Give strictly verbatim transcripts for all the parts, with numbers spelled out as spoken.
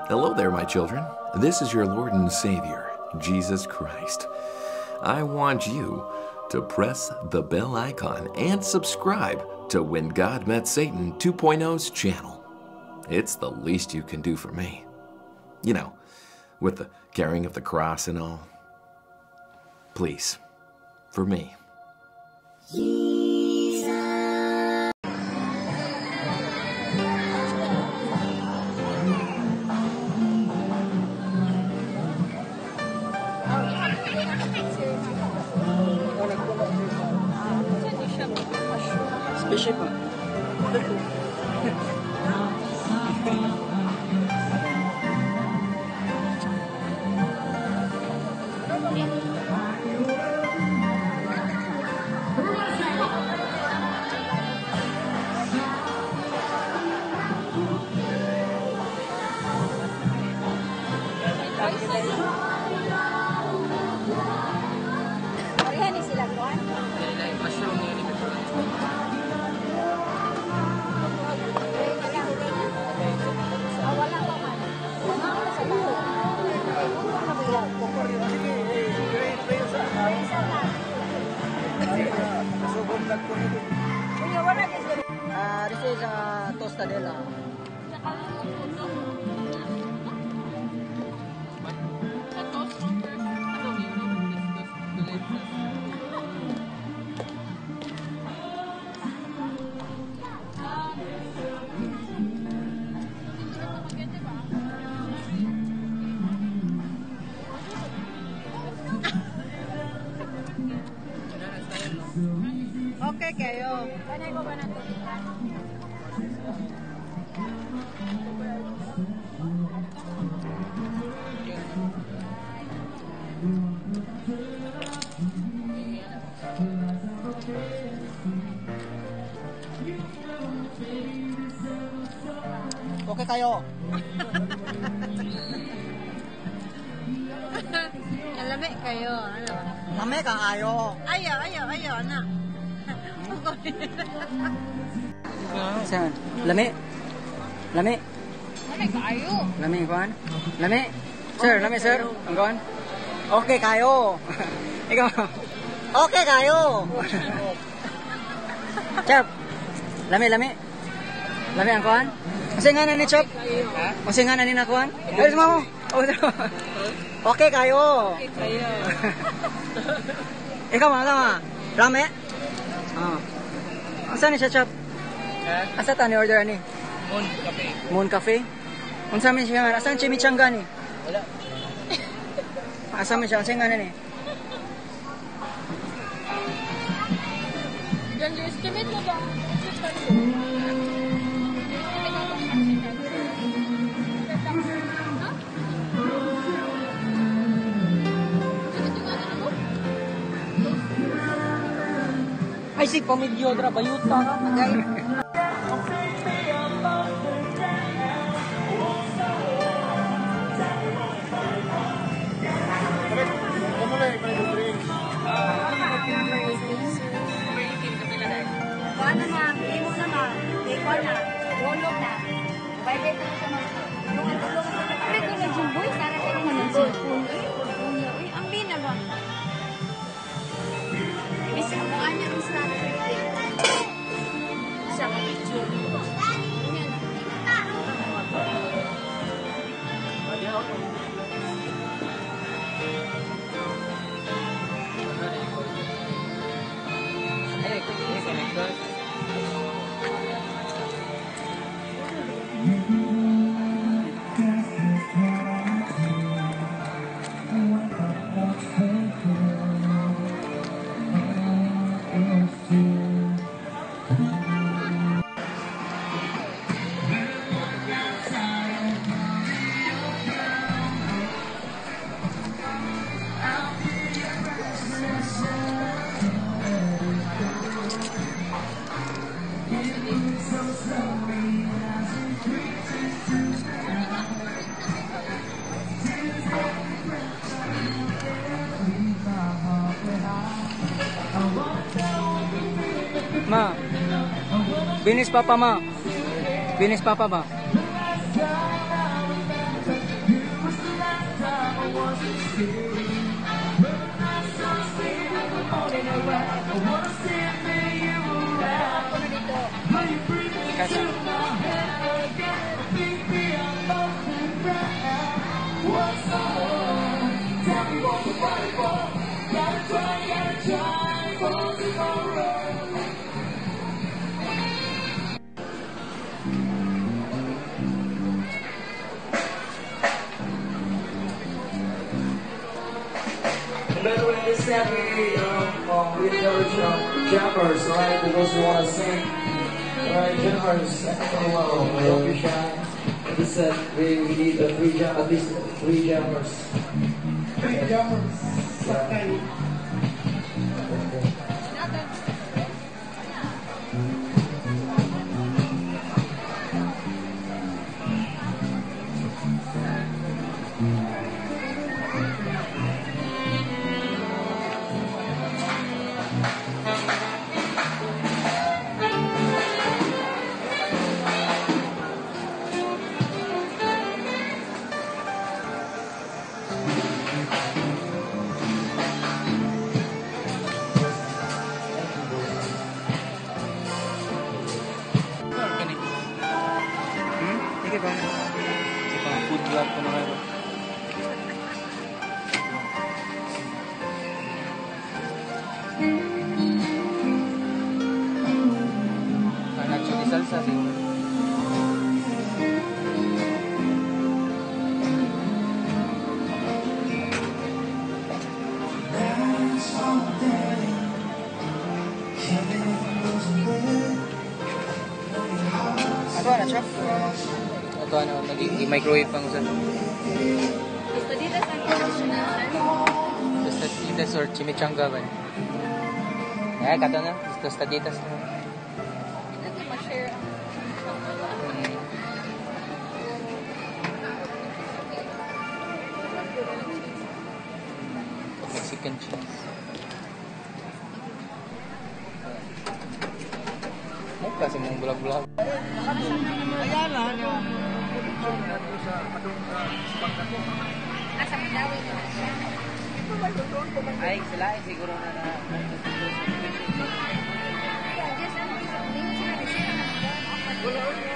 Hello there, my children. This is your Lord and Savior, Jesus Christ. I want you to press the bell icon and subscribe to When God Met Satan two point oh's channel. It's the least you can do for me. You know, with the carrying of the cross and all. Please, for me. Spaceship po. Parihan sila kuan. Mushroom yun. Uh, this is uh, tostadella. Okay kayo. Kanay ko ba na to? Okay kayo. Lami kayo, ano? Lami ka ayo. Ayaw, ayaw, ayaw, anak. Saan? Lami. Lami. Lami kayo. Lami kuan. Lami. Sir, lami sir. Ang kuan. Okay kayo. Ikaw. Okay kayo. Chap. Lami, lami. Lami ang kuan. Kasi nga na ni Chap. Kasi nga na ni na kuan. Alis mo. Okay kayo. Okay kayo. Ikaw mga kama. Lami. Ah. Asa ni siya, Chap? Ha? Asa ta ni order ani? Moon Cafe. Moon Cafe? Unsa man siya? Asa ang chimichanga ni? Wala. Asa man siya? Unsa nga ni? Yan, estimate mo ba? Ay, sig pamidyo dra bayuta ka. Agay. Paano na? Imo na na. Ikaw na. Ulog na. Pwede ko sa mga. Tulungan-tulungan sa mga. Pero kung nag-jumboy, sana kayo naman ng cellphone. Uy, ang bina ba? Bisa mo anya ang strategy. Bisa mo picture. Ma, binis papa ma. Binis papa ba? Ako na dito. Kasi, By the way, this Saturday, um, um, we encourage um, jammers, alright, for those who want to sing. Alright, jammers, hello, don't be shy. This set, we, we need uh, three jam, at least three jammers. Three jammers. Yeah. Sige ba? sa mga food vlog ko na kayo. Ah, actually, salsa siguro. Ano na, chef? Ito ano, nag-microwave pang sa Gusto dito sa international. tostaditas or chimichanga ba? Eh, kato na. Tostaditas na. Ito ma-share ang Hmm. Mexican cheese. Oh, kasi mong bulag-bulag. asa Malawi na siya. Ay, sila ay siguro na na. Yeah, just ano sa link sila ni sila.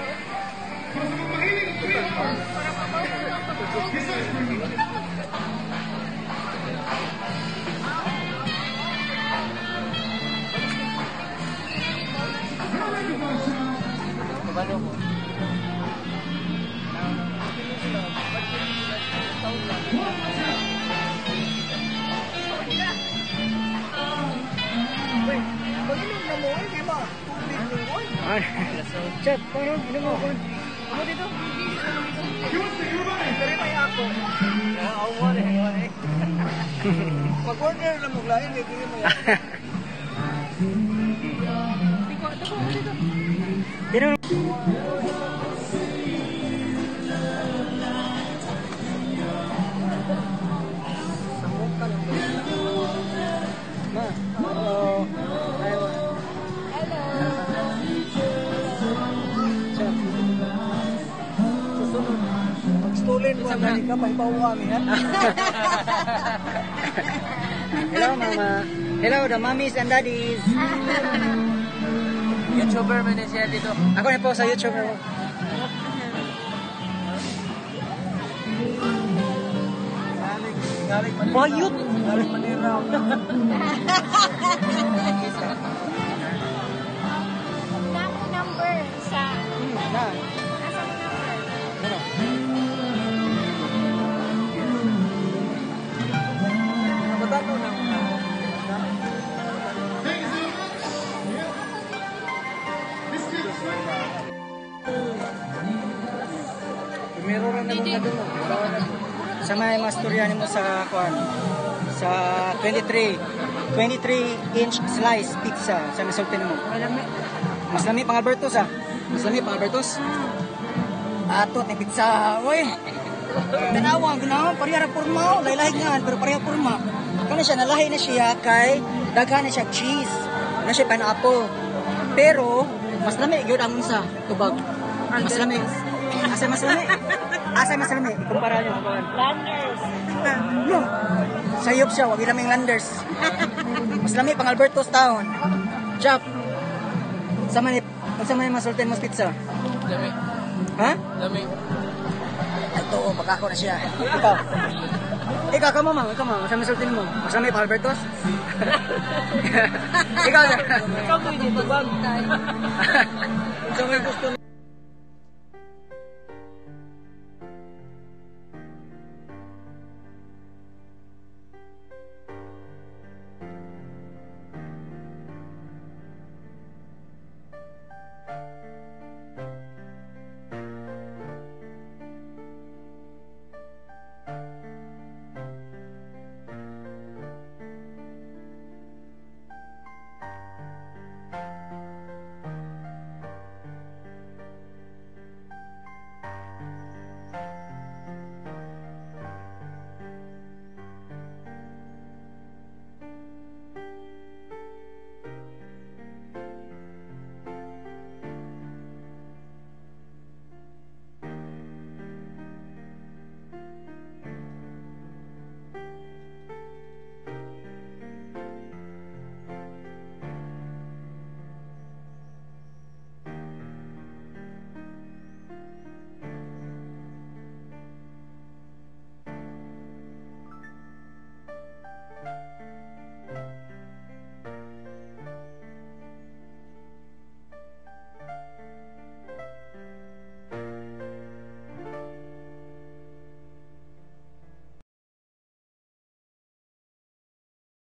Kabalo ko. Chef, parang ano mo ako? Ano dito? Mag-order lang mo lain, may bigyan mo yan. Pero Ma, hello. Hello. Chef. Susunod. Pag-stolen mo, nani ka, pang-pauwami, ha? Hello, Mama. Hello, the mommies and daddies. YouTuber man din siya dito. Ako na po sa YouTube. Mo. Galing Manila. Bayot. Galing Manila. Namo number sa Na. asa mo number. Ano? Nabatano na. Primero rin naman ka doon. Sa may masturyanin mo sa kuan. Sa twenty-three. twenty-three inch slice pizza sa nasultin mo. Mas lami pang Albertos ah. Mas lami pang Albertos. Atot ni pizza. Uy. Tanawa, ganawa, pareha porma. Lahi-lahi nga, pero pareha porma. Kano siya, nalahi na siya kay daghan na siya cheese. Na siya pineapple. Pero, mas lami, yun ang unsa, tubag. Mas lami. Asa mas lami? Asa mas lami? Ikumpara nyo. Runners. No. Sayop siya, wag ilaming landers. Mas lami pang Alberto's Town. Chop. Sa man sa man masultin mo pizza. Dami. Ha? Dami. Ito, pagkako na siya. Ikaw. Ikaw ka mo, ma'am. Ikaw, ma'am. Sa masultin mo. Mas lami pang Alberto's. Ikaw. Ikaw mo dito, bag. Ikaw mo gusto